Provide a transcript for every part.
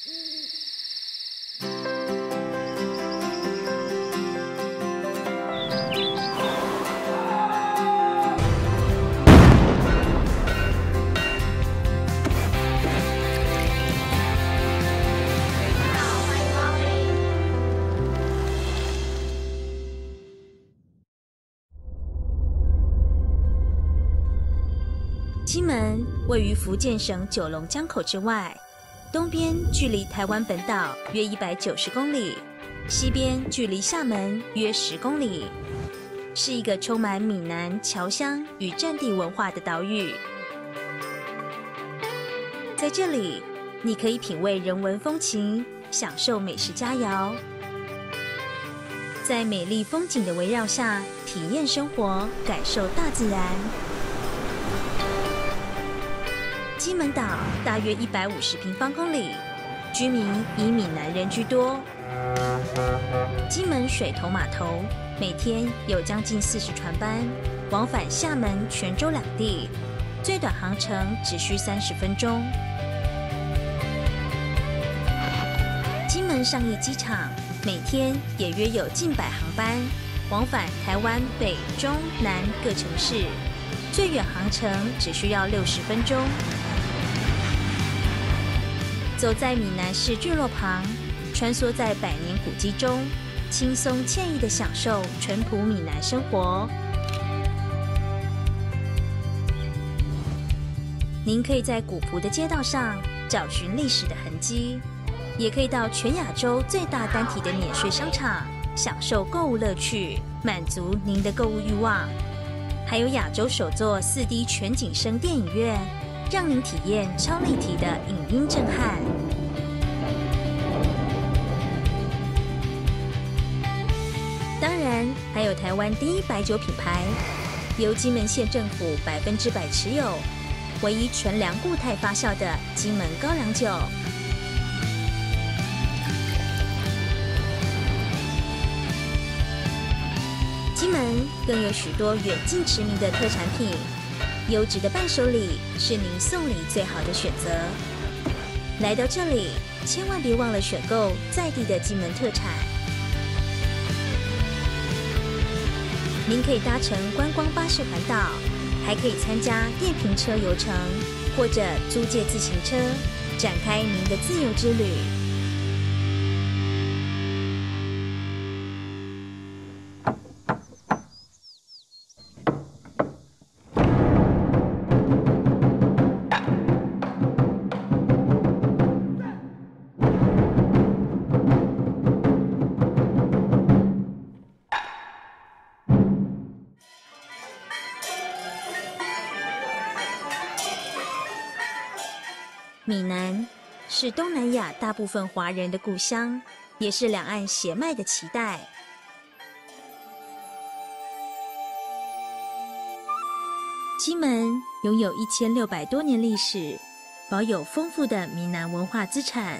金门位于福建省九龙江口之外，东边距离台湾本岛约190公里，西边距离厦门约10公里，是一个充满闽南侨乡与战地文化的岛屿。在这里，你可以品味人文风情，享受美食佳肴，在美丽风景的围绕下体验生活，感受大自然。金门岛大约150平方公里，居民以闽南人居多。金门水头码头每天有将近40船班往返厦门、泉州两地，最短航程只需30分钟。金门上义机场每天也约有近100航班往返台湾北、中、南各城市，最远航程只需要60分钟。走在闽南市聚落旁，穿梭在百年古迹中，轻松惬意地享受淳朴闽南生活。您可以在古朴的街道上找寻历史的痕迹，也可以到全亚洲最大单体的免税商场享受购物乐趣，满足您的购物欲望。还有亚洲首座4D 全景声电影院，让您体验超立体的影音震撼。当然，还有台湾第一白酒品牌，由金门县政府100%持有，唯一纯粮固态发酵的金门高粱酒。金门更有许多远近驰名的特产品，优质的伴手礼是您送礼最好的选择。来到这里，千万别忘了选购在地的金门特产。您可以搭乘观光巴士环岛，还可以参加电瓶车游程，或者租借自行车，展开您的自由之旅。闽南是东南亚大部分华人的故乡，也是两岸血脉的脐带。金门拥有1600多年历史，保有丰富的闽南文化资产。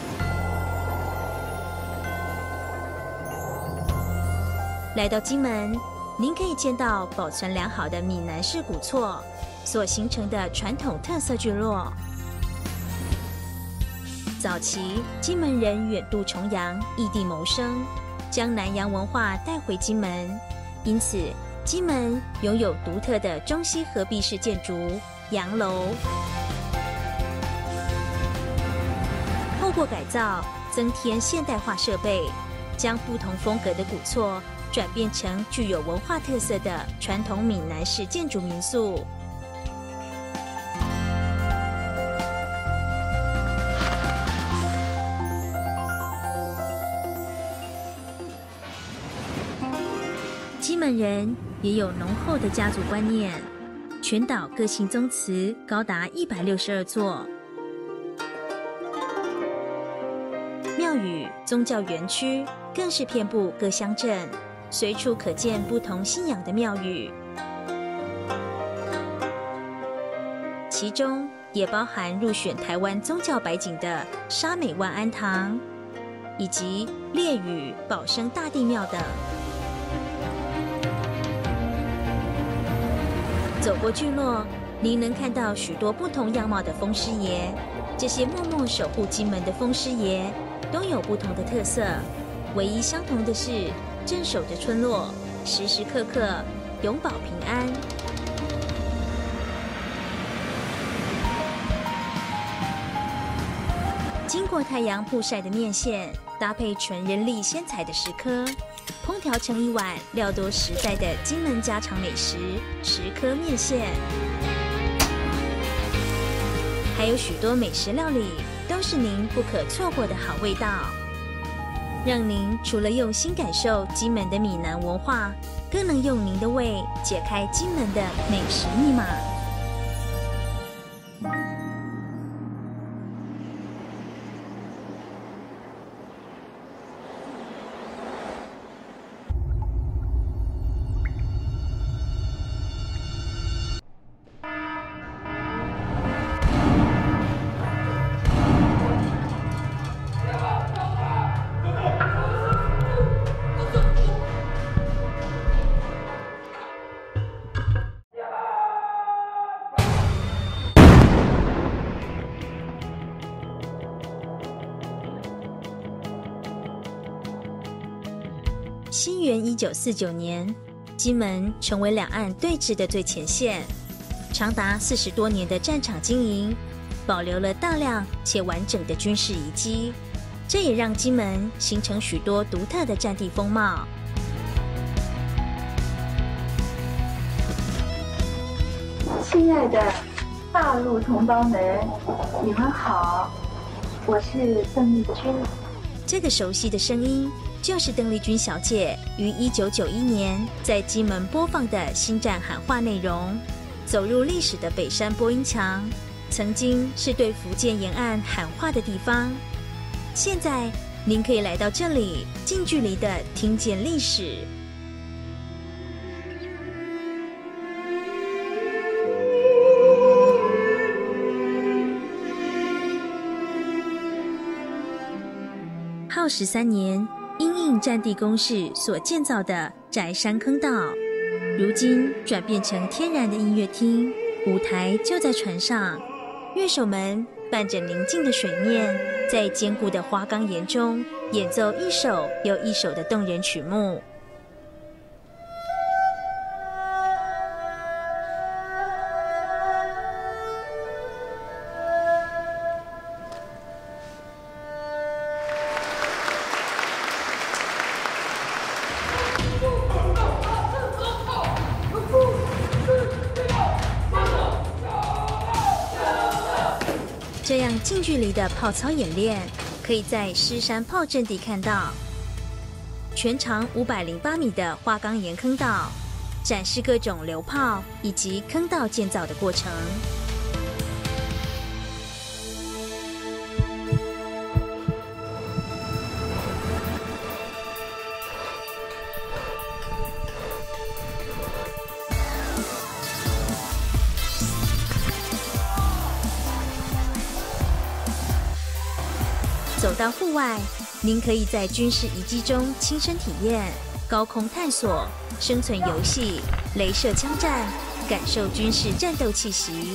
来到金门，您可以见到保存良好的闽南式古厝所形成的传统特色聚落。早期金门人远渡重洋，异地谋生，将南洋文化带回金门，因此金门拥有独特的中西合璧式建筑洋楼。透过改造，增添现代化设备，将不同风格的古厝转变成具有文化特色的传统闽南式建筑民宿。金门人也有浓厚的家族观念，全岛各姓宗祠高达162座，庙宇、宗教园区更是遍布各乡镇，随处可见不同信仰的庙宇，其中也包含入选台湾宗教百景的沙美万安堂，以及烈屿保生大帝庙等。走过聚落，您能看到许多不同样貌的风师爷， 这些默默守护金门的风师爷都有不同的特色，唯一相同的是镇守着村落，时时刻刻永保平安。经过太阳曝晒的面线，搭配纯人力鲜采的石蚵，烹调成一碗料多实在的金门家常美食——石蚵面线。还有许多美食料理都是您不可错过的好味道，让您除了用心感受金门的闽南文化，更能用您的胃解开金门的美食密码。西元1949年，金门成为两岸对峙的最前线，长达40多年的战场经营，保留了大量且完整的军事遗迹，这也让金门形成许多独特的战地风貌。 亲爱的大陆同胞们，你们好，我是邓丽君。 这个熟悉的声音，就是邓丽君小姐于1991年在金门播放的《新战喊话》内容。走入历史的北山播音墙，曾经是对福建沿岸喊话的地方。现在，您可以来到这里，近距离的听见历史。耗13年，因应战地工事所建造的宅山坑道，如今转变成天然的音乐厅，舞台就在船上，乐手们伴着宁静的水面，在坚固的花岗岩中演奏一首又一首的动人曲目。这样近距离的炮操演练，可以在狮山炮阵地看到。全长508米的花岗岩坑道，展示各种流炮以及坑道建造的过程。走到户外，您可以在军事遗迹中亲身体验高空探索、生存游戏、雷射枪战，感受军事战斗气息。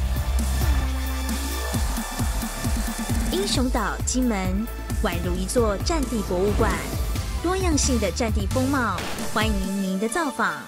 英雄岛金门宛如一座战地博物馆，多样性的战地风貌，欢迎您的造访。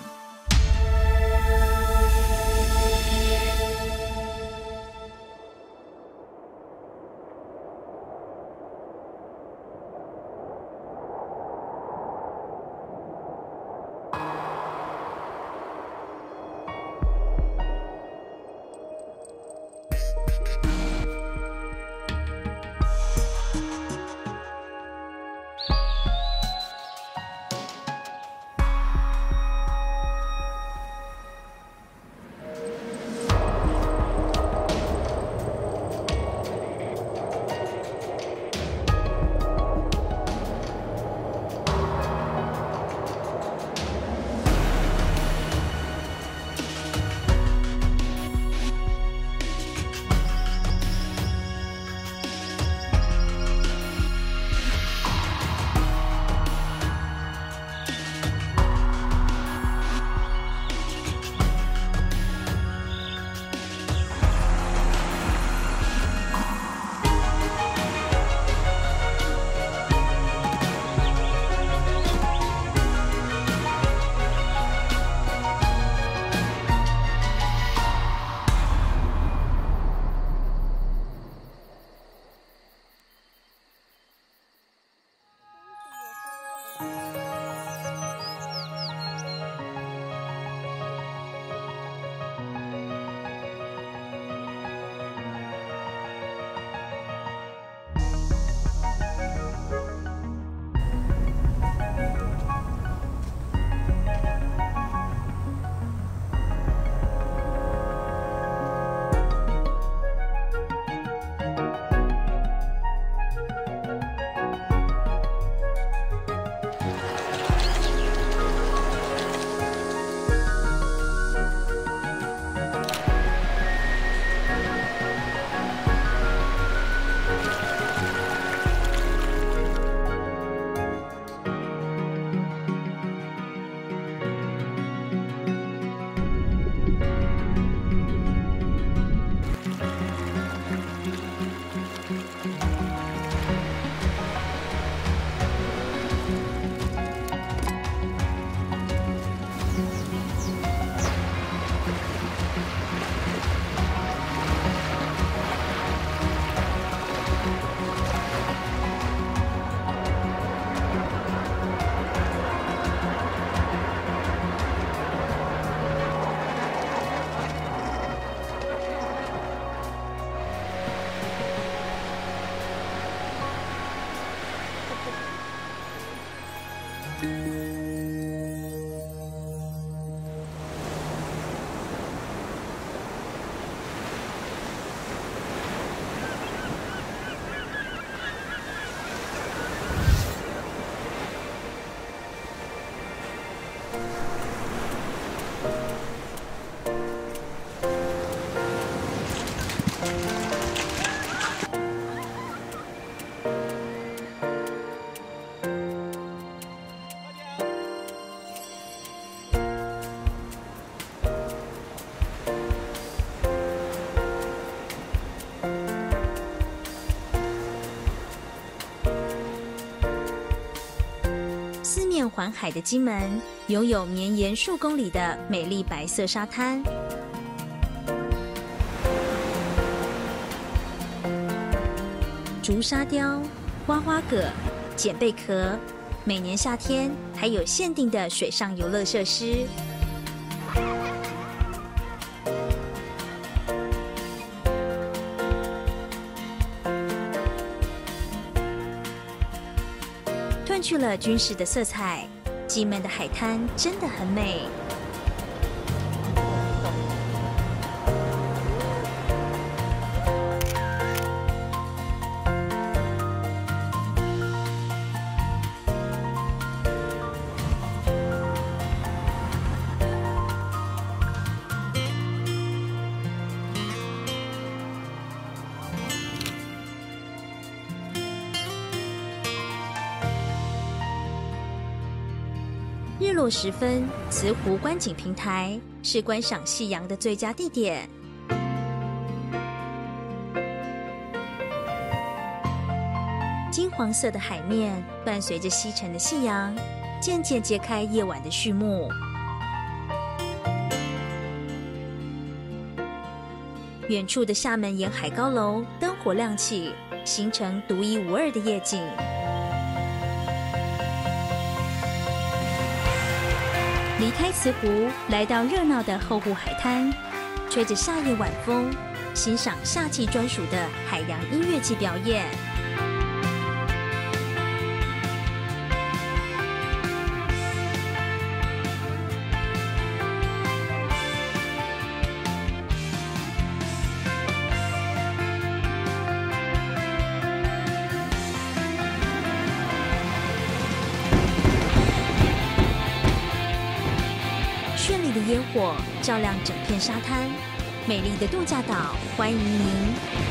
四面环海的金门，拥有绵延数公里的美丽白色沙滩。竹沙雕、花花蛤、剪贝壳，每年夏天还有限定的水上游乐设施。褪去了军事的色彩，金门的海滩真的很美。日落时分，慈湖观景平台是观赏夕阳的最佳地点。金黄色的海面伴随着西沉的夕阳，渐渐揭开夜晚的序幕。远处的厦门沿海高楼灯火亮起，形成独一无二的夜景。离开慈湖，来到热闹的后湖海滩，吹着夏夜晚风，欣赏夏季专属的海洋音乐季表演。绚丽的烟火照亮整片沙滩，美丽的度假岛欢迎您。